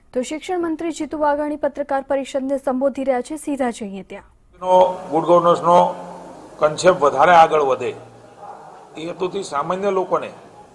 तो शिक्षण मंत्री जीतू वाघाणी पत्रकार परिषद ने संबोधी रह्या छे। सीधा जईए त्यां गुड गवर्नन्स नो कन्सेप्ट वधारे आगळ वधे ए हेतुथी सामान्य लोकोने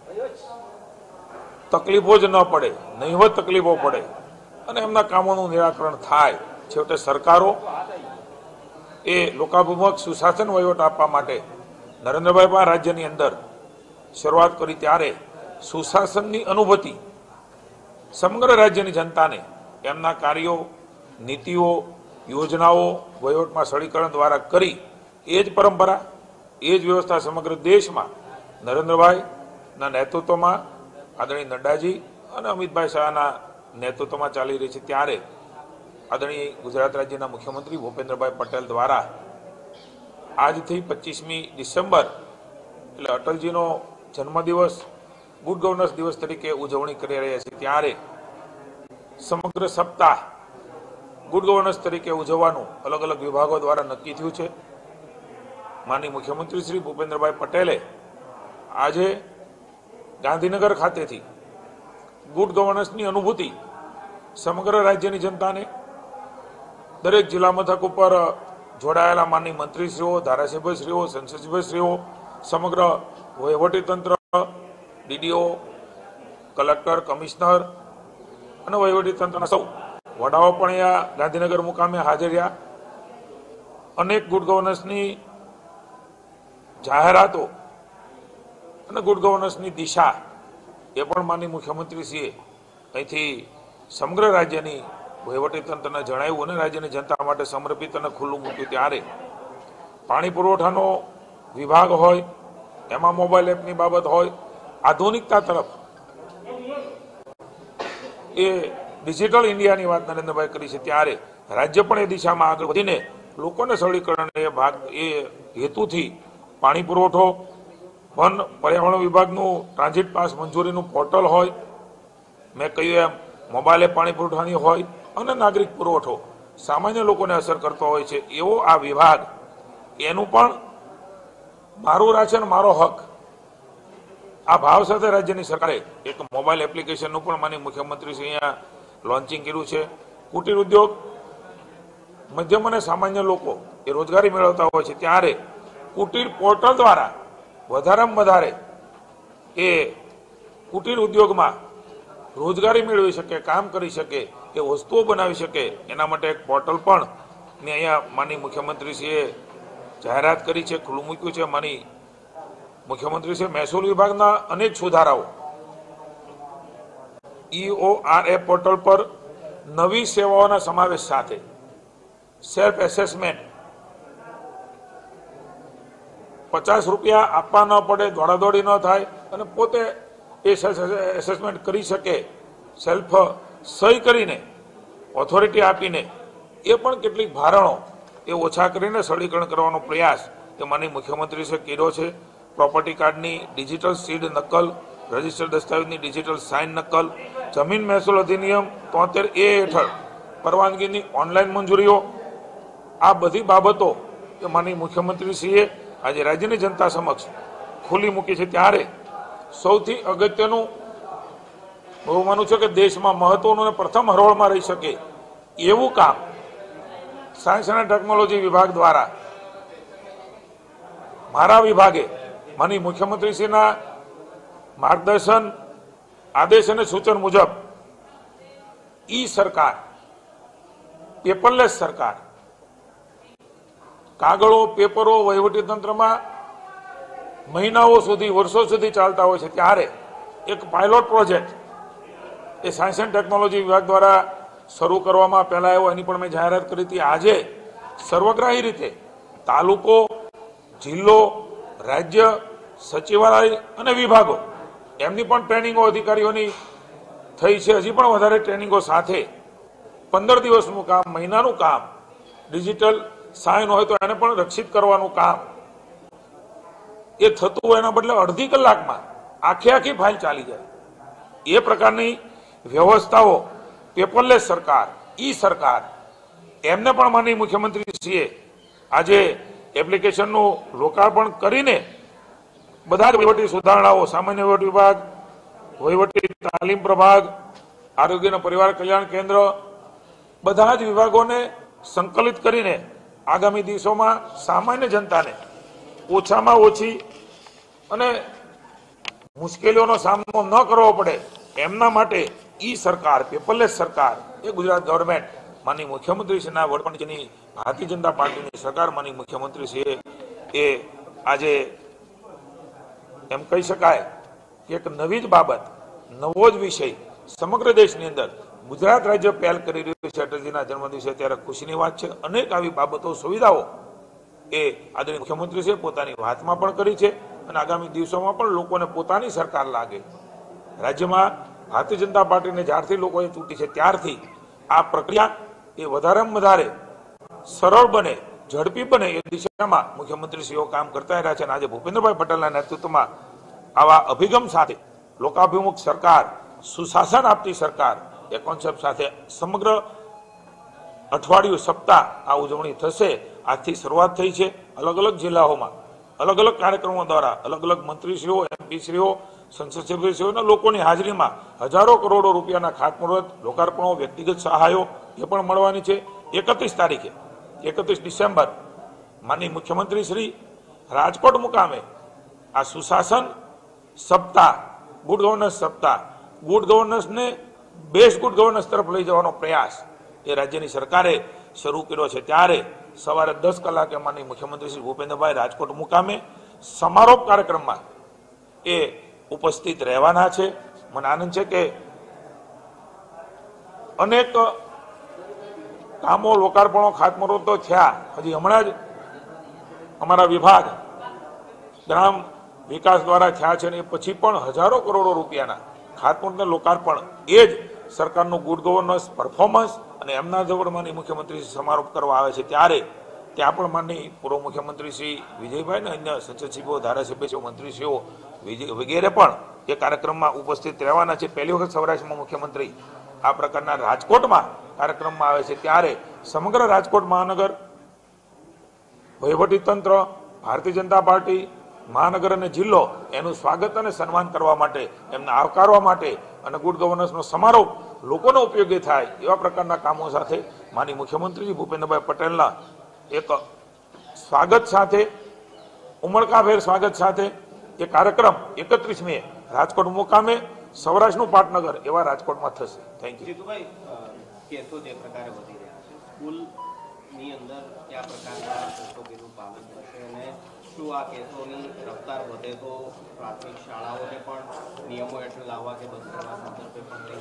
तकलीफो ज न पड़े, नहीवत तकलीफो पड़े અને એમના કામોનું નિરાકરણ થાય। છેવટે સરકારો એ લોકાભિમુખ સુશાસન વહીવટ આપવા માટે નરેન્દ્રભાઈ પણ રાજ્યની અંદર શરૂઆત કરી ત્યારે સુશાસનની અનુભૂતિ સમગ્ર રાજ્યની જનતાને એમના કાર્યો, નીતિઓ, યોજનાઓ વહીવટમાં સરળીકરણ દ્વારા કરી એ જ પરંપરા, એ જ વ્યવસ્થા સમગ્ર દેશમાં નરેન્દ્રભાઈના નેતૃત્વમાં આદરણીય નડ્ડાજી અને અમિતભાઈ શાહના नेतृत्व चाली रही है। त्यारे आदरणीय गुजरात राज्य मुख्यमंत्री भूपेन्द्रभाई पटेल द्वारा आज थी 25मी डिसेम्बर એટલે અટલજીનો જન્મદિવસ ગુડ ગવર્નન્સ દિવસ તરીકે ઉજવણી કરી રહ્યા છે। ત્યારે સમગ્ર સપ્તાહ ગુડ ગવર્નન્સ તરીકે ઉજવવાનું અલગ અલગ વિભાગો દ્વારા નક્કી થયું છે। માનનીય મુખ્યમંત્રી શ્રી ભૂપેન્દ્રભાઈ પટેલે આજે ગાંધીનગર ખાતેથી गुड गवर्नन्सनी अनुभूति समग्र राज्यनी जनताने दरेक जिला मथक पर जोड़ायेला माननीय मंत्रीश्रीओ, धारासभ्यश्रीओ, संसदसभ्यश्रीओ, समग्र वहीवटीतंत्र, डीडीओ, कलेक्टर, कमिश्नर અને વહીવટીતંત્રના સૌ વડાઓ પણ અહીંયા ગાંધીનગર મુકામે હાજર રહ્યા। અનેક ગુડ ગવર્નન્સની જાહેરાતો અને ગુડ ગવર્નન્સની દિશા એ પણ માનનીય મુખ્યમંત્રીશ્રીએ અહીંથી સમગ્ર રાજ્યની વહીવટીતંત્રને જણાવ્યું અને રાજ્યની જનતા માટે સમર્પિત અને ખુલ્લું મૂક્યું। ત્યારે પાણી પુરવઠાનો વિભાગ હોય, એમાં મોબાઈલ એપની બાબત હોય, આધુનિકતા તરફ એ ડિજિટલ ઇન્ડિયાની વાત નરેન્દ્રભાઈ કરી છે। ત્યારે રાજ્ય પણ એ દિશામાં આગળ વધીને લોકોને સરળીકરણ એ ભાગ એ હેતુથી પાણી પુરવઠો, वन पर्यावरण विभागનું ट्रांजिट पास मंजूरीનું पोर्टल होय, मैं કહ્યું એમ मोबाइल एप पाणी पुरवठानी होय અને नागरिक पुरवठो सामान्य लोकोने असर करतो होय छे एवो आ विभाग एनुं पण मारू राशन मारो हक आ भाव साथे राज्यनी सरकारे एक मोबाइल एप्लिकेशनનું પણ માનनीय मुख्यमंत्री श्री અહીંયા लॉन्चिंग કર્યું છે। कुटीर उद्योग मध्यम અને सामान्य लोको ए रोजगारी मेळवता होय छे त्यारे कुटीर पोर्टल द्वारा વધારેમાં વધારે એ કુટીર ઉદ્યોગમાં રોજગારી મેળવી શકે, કામ કરી શકે, એ વસ્તુઓ બનાવી શકે એના માટે એક પોર્ટલ પણ અહીંયા માનનીય મુખ્યમંત્રીશ્રીએ જાહેરાત કરી છે, ખુલ્લું મૂક્યું છે। માનનીય મુખ્યમંત્રીશ્રીએ મહેસૂલ વિભાગના અનેક સુધારાઓ EORA પોર્ટલ પર નવી સેવાઓના સમાવેશ સાથે સેલ્ફ એસેસમેન્ટ 50 રૂપિયા આપવા ન પડે, દોડાદોડી ન થાય અને પોતે એ એસેસમેન્ટ કરી શકે, સેલ્ફ સહી કરીને ઓથોરિટી આપીને એ પણ કેટલીક ભારણો એ ઓછા કરીને સરળીકરણ કરવાનો પ્રયાસ એ માનનીય મુખ્યમંત્રીશ્રીએ કર્યો છે। પ્રોપર્ટી કાર્ડની ડિજિટલ સીડ નકલ, રજિસ્ટર્ડ દસ્તાવેજની ડિજિટલ સાઇન નકલ, જમીન મહેસૂલ અધિનિયમ 73A હેઠળ પરવાનગીની ઓનલાઈન મંજૂરીઓ, આ બધી બાબતો એ માનનીય મુખ્યમંત્રીશ્રીએ आज राज्य की जनता समक्ष खुली मूकी है। त्यारे सौथी अगत्यनु हूँ मानु छुं कि देश में महत्वनु प्रथम हरोळ में रही सके एवं काम सायंस एंड टेक्नोलॉजी विभाग द्वारा मारा विभागे माननीय मुख्यमंत्रीश्रीना मार्गदर्शन, आदेश और सूचन मुजब ई सरकार, पेपरलेस सरकार, कागळो, पेपरो वहीवटीतंत्र में महीनाओं सुधी, वर्षों सुधी चालता होय छे। त्यारे एक पायलट प्रोजेक्ट ए सायंस एंड टेक्नोलॉजी विभाग द्वारा शुरू करवामां पहेला आव्यो, एनी पण मैं जाहेरात करी थी। आजे सर्वग्राही रीते तालुको, जिल्लो, राज्य, सचिवालय अने विभागो एमनी पण ट्रेनिंगो अधिकारीओनी थई छे। हजी पण वधारे ट्रेनिंगो साथे 15 दिवसनुं काम, महीनानुं काम डिजिटल साइन हो तो एने पण रक्षित करवानुं काम ए थतुं होय एना बदले अर्धी कलाकमां आखी आखी फाइल चाली जाय ए प्रकारनी व्यवस्थाओ पेपरलेस सरकार, ई सरकार एमने पण माननीय मुख्यमंत्रीश्रीए आजे एप्लिकेशननुं लोकार्पण करीने બધા જ વહીવટી સુધારણાઓ, સામાન્ય વહીવટ વિભાગ, વહીવટી તાલીમ પ્રભાગ આરોગ્ય અને પરિવાર કલ્યાણ કેન્દ્ર બધા જ વિભાગોને સંકલિત કરીને આગામી દિવસોમાં સામાન્ય જનતાને ઓછામાં ઓછી અને મુશ્કેલીઓનો સામનો ન કરવો પડે એમના માટે ઈ સરકાર, પેપરલેસ સરકાર, એ ગુજરાત ગવર્મેન્ટ માનનીય મુખ્યમંત્રીશ્રીના વડપણ નીચેની ભારતીય જનતા પાર્ટીની સરકાર માનનીય મુખ્યમંત્રીશ્રીએ એ આજે એમ કહી શકાય કે એક નવી જ બાબત, નવો જ વિષય સમગ્ર દેશની અંદર ગુજરાત રાજ્ય પહેલ કરી રહ્યું છે અટલજીના જન્મદિવસે, ત્યારે ખુશીની વાત છે. અનેક આવી બાબતો, સુવિધાઓ એ આદરણીય મુખ્યમંત્રીશ્રીએ પોતાની વાતમાં પણ કરી છે અને આગામી દિવસોમાં પણ લોકોને પોતાની સરકાર લાગે. રાજ્યમાં ભારતીય જનતા પાર્ટીને જ્યારથી લોકોએ ચૂંટી છે ત્યારથી આ પ્રક્રિયા એ વધારેમાં વધારે સરળ બને, ઝડપી બને એ દિશામાં મુખ્યમંત્રીશ્રીઓ કામ કરતા રહ્યા છે. અને આજે ભૂપેન્દ્રભાઈ પટેલના નેતૃત્વમાં આવા અભિગમ સાથે લોકાભિમુખ સરકાર, સુશાસન આપતી સરકાર એ કોન્સેપ્ટ સાથે સમગ્ર અઠવાડિયું, સપ્તાહ આ ઉજવણી થશે. આજથી શરૂઆત થઈ છે. અલગ અલગ જિલ્લાઓમાં અલગ અલગ કાર્યક્રમો દ્વારા અલગ અલગ મંત્રીશ્રીઓ, એમપીશ્રીઓ, સંસદ સભ્યશ્રીઓના લોકોની હાજરીમાં હજારો કરોડો રૂપિયાના ખાતમુહૂર્ત, લોકાર્પણો, વ્યક્તિગત સહાયો એ પણ મળવાની છે. 31 તારીખે 31 ડિસેમ્બર માનનીય મુખ્યમંત્રી શ્રી રાજકોટ મુકામે આ સુશાસન સપ્તાહ, ગુડ ગવર્નન્સ સપ્તાહ, ગુડ ગવર્નન્સને બેસ્ટ ગુડ ગવર્નન્સ તરફ લઈ જવાનો પ્રયાસ એ રાજ્યની સરકારે શરૂ કર્યો છે. ત્યારે સવારે 10 કલાકે માનનીય મુખ્યમંત્રી શ્રી ભૂપેન્દ્રભાઈ રાજકોટ મુકામે સમારોપ કાર્યક્રમમાં એ ઉપસ્થિત રહેવાના છે. મને આનંદ છે કે અનેક કામો, લોકાર્પણો, ખાતમુહૂર્તો થયા. હજી હમણાં જ અમારા વિભાગ ગ્રામ વિકાસ દ્વારા થયા છે અને એ પછી પણ હજારો કરોડો રૂપિયાના ખાતમુહૂર્ત, લોકાર્પણ એ જ સરકારનું ગુડ ગવર્નન્સ, પરફોર્મન્સ અને એમના જવળમાંની મુખ્યમંત્રી સમારોપ કરવા આવે છે. ત્યારે ત્યાં પણ માનનીય પૂર્વ મુખ્યમંત્રી શ્રી વિજયભાઈ અને અન્ય સંસદસભ્યો, ધારાસભ્યો, મંત્રીશ્રીઓ વગેરે પણ એ કાર્યક્રમમાં ઉપસ્થિત રહેવાના છે. પહેલી વખત સૌરાષ્ટ્રમાં મુખ્યમંત્રી આ પ્રકારના રાજકોટમાં કાર્યક્રમમાં આવે છે. ત્યારે સમગ્ર રાજકોટ મહાનગર, વહીવટીતંત્ર, ભારતીય જનતા પાર્ટી, મહાનગર અને જિલ્લો એનું સ્વાગત અને સન્માન કરવા માટે, એમને આવકારવા માટે અને ગુડ ગવર્નન્સનો સમારોહ લોકોને ઉપયોગી થાય એવા પ્રકારના કામો સાથે માનનીય મુખ્યમંત્રી ભૂપેન્દ્રભાઈ પટેલના એક સ્વાગત સાથે, ઉમળકાભેર સ્વાગત સાથે એ કાર્યક્રમ 31 મે રાજકોટ મુકામે સૌરાષ્ટ્રનું પાટનગર એવા રાજકોટમાં થશે. Thank you. જીતુભાઈ, કેસો જે પ્રકારે વધી રહ્યા છે, સ્કૂલની અંદર કયા પ્રકારના એસઓપીનું પાલન થશે અને શું આ કેસોની રફતાર વધે તો પ્રાથમિક શાળાઓને પણ નિયમો હેઠળ લાવવા કે બંધ કરવા સંદર્ભે પણ કઈ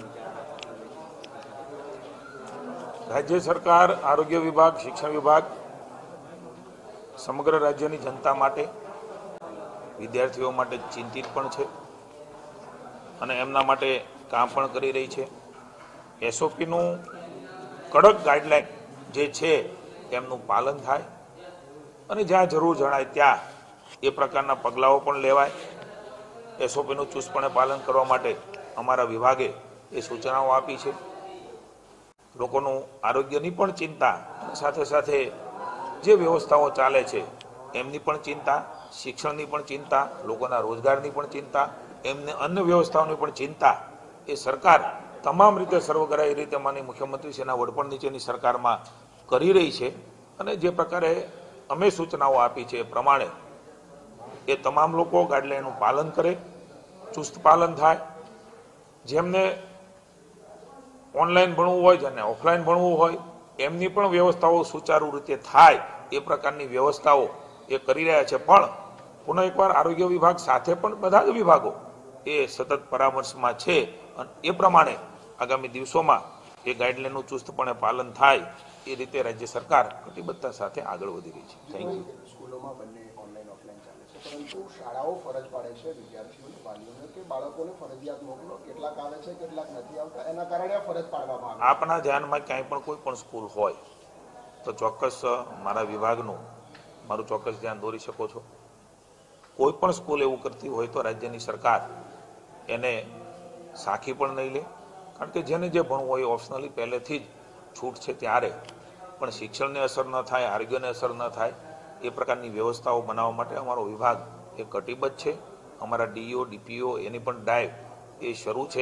વિચારણા? રાજ્ય સરકાર, આરોગ્ય વિભાગ, શિક્ષણ વિભાગ સમગ્ર રાજ્યની જનતા માટે, વિદ્યાર્થીઓ માટે ચિંતિત પણ છે અને એમના માટે કામ પણ કરી રહી છે. એસઓપીનું કડક ગાઈડલાઈન જે છે તેમનું પાલન થાય અને જ્યાં જરૂર જણાય ત્યાં એ પ્રકારના પગલાઓ પણ લેવાય. એસઓપીનું ચુસ્તપણે પાલન કરવા માટે અમારા વિભાગે એ સૂચનાઓ આપી છે. લોકોનું આરોગ્યની પણ ચિંતા અને સાથે સાથે જે વ્યવસ્થાઓ ચાલે છે એમની પણ ચિંતા, શિક્ષણની પણ ચિંતા, લોકોના રોજગારની પણ ચિંતા, એમને અન્ય વ્યવસ્થાઓની પણ ચિંતા એ સરકાર તમામ રીતે સર્વગ્રાહી રીતે માનનીય મુખ્યમંત્રીશ્રીના વડપણ નીચેની સરકારમાં કરી રહી છે. અને જે પ્રકારે અમે સૂચનાઓ આપી છે એ પ્રમાણે એ તમામ લોકો ગાઈડલાઈનનું પાલન કરે, ચુસ્ત પાલન થાય. જેમને ઓનલાઈન ભણવું હોય, જેને ઓફલાઈન ભણવું હોય, એમની પણ વ્યવસ્થાઓ સુચારુ રીતે થાય એ પ્રકારની વ્યવસ્થાઓ એ કરી રહ્યા છે. પણ પુનઃ એકવાર આરોગ્ય વિભાગ સાથે પણ બધા જ વિભાગો એ સતત પરામર્શમાં છે અને એ પ્રમાણે આગામી દિવસોમાં એ ગાઈડલાઈનનું ચુસ્તપણે પાલન થાય એ રીતે રાજ્ય સરકાર કટિબદ્ધતા સાથે આગળ વધી રહી છે. Thank you. સ્કૂલોમાં બંને ઓનલાઈન ઓફલાઈન ચાલે છે, પરંતુ શાળાઓ ફરજ પાડે છે વિદ્યાર્થીઓને, વાલીઓને કે બાળકોને ફરજિયાત મોકલો. કેટલાક આવે છે, કેટલાક નથી આવતા. એના કારણે આ ફરજ પાડવામાં આવે. આપના ધ્યાનમાં ક્યાંય પણ કોઈ પણ સ્કૂલ હોય તો ચોક્કસ મારા વિભાગનું મારું ચોક્કસ ધ્યાન દોરી શકો છો. કોઈ પણ સ્કૂલ એવું કરતી હોય તો રાજ્યની સરકાર એને સાખી પણ નહીં લે, કારણ કે જેને જે ભણવું હોય ઓપ્શનલી પહેલેથી જ છૂટ છે. ત્યારે પણ શિક્ષણને અસર ન થાય, આરોગ્યને અસર ન થાય એ પ્રકારની વ્યવસ્થાઓ બનાવવા માટે અમારો વિભાગ એ કટિબદ્ધ છે. અમારા ડીઓ, ડીપીઓ એની પણ ડ્રાઈવ એ શરૂ છે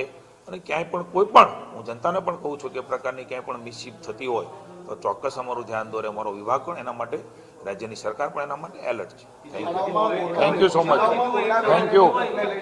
અને ક્યાંય પણ કોઈ પણ હું જનતાને પણ કહું છું કે પ્રકારની ક્યાંય પણ મિસશીપ થતી હોય તો ચોક્કસ અમારું ધ્યાન દોરે, અમારો વિભાગ પણ એના માટે, રાજ્યની સરકાર પણ એના માટે એલર્ટ છે. Thank you so much. Thank you.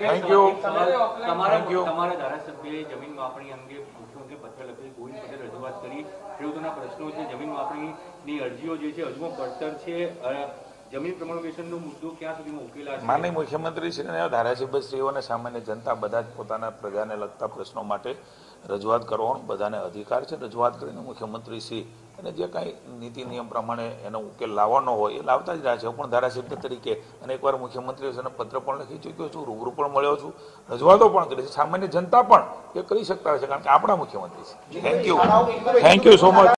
તમારા ધારાસભ્યએ જમીન માપણી અંગે મુખ્યમંત્રી પત્ર લખી ગોવિંદ પટેલ રજૂઆત કરી, ખેડૂતોના પ્રશ્નો છે, જમીન માપણીની અરજીઓ જે છે હજુ પડતર છે, જમીન પ્રમાણિકેશનનો મુદ્દો ક્યાં સુધીમાં ઉકેલાશે? માનનીય મુખ્યમંત્રી શ્રી અને ધારાસભ્યશ્રીઓ અને સામાન્ય જનતા બધા જ પોતાના પ્રજાને લગતા પ્રશ્નો માટે રજૂઆત કરવાનો બધાને અધિકાર છે. રજૂઆત કરીને મુખ્યમંત્રી શ્રી અને જે કાંઈ નીતિ નિયમ પ્રમાણે એનો ઉકેલ લાવવાનો હોય એ લાવતા જ રહ્યા છે. હું પણ ધારાસભ્ય તરીકે અને એકવાર મુખ્યમંત્રીશ્રીને પત્ર પણ લખી ચૂક્યો છું, રૂબરૂ પણ મળ્યો છું, રજૂઆતો પણ કરી છે. સામાન્ય જનતા પણ એ કરી શકતા હોય છે, કારણ કે આપણા મુખ્યમંત્રી છે. Thank you so much.